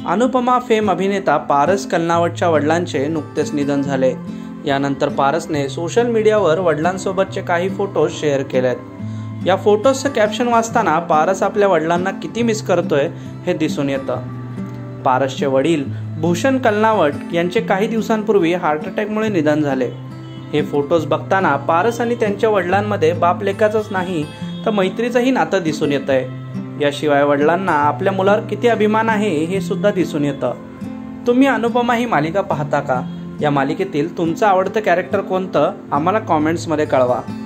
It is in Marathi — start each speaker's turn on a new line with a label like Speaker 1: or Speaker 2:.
Speaker 1: अनुपमा फेम अभिनेता पारस कलनावटच्या वडिलांचे नुकतेच निधन झाले। यानंतर पारसने सोशल मीडियावर वडिलांसोबतचे काही फोटोज शेअर केलेत। या फोटोजचं कॅप्शन वाचताना पारस आपल्या वडिलांना किती मिस करतोय हे दिसून येतं। पारसचे वडील भूषण कलनावट यांचे काही दिवसांपूर्वी हार्ट अटॅकमुळे निधन झाले। हे फोटोज बघताना पारस आणि त्यांच्या वडिलांमध्ये बाप लेकाचंच नाही तर मैत्रीचंही नातं दिसून येतंय। याशिवाय वडिलांना आपल्या मुलावर किती अभिमान आहे हे सुद्धा दिसून येतं। तुम्ही अनुपमा ही मालिका पाहता का? या मालिकेतील तुमचं आवडतं कॅरेक्टर कोणतं आम्हाला कॉमेंट्समध्ये कळवा।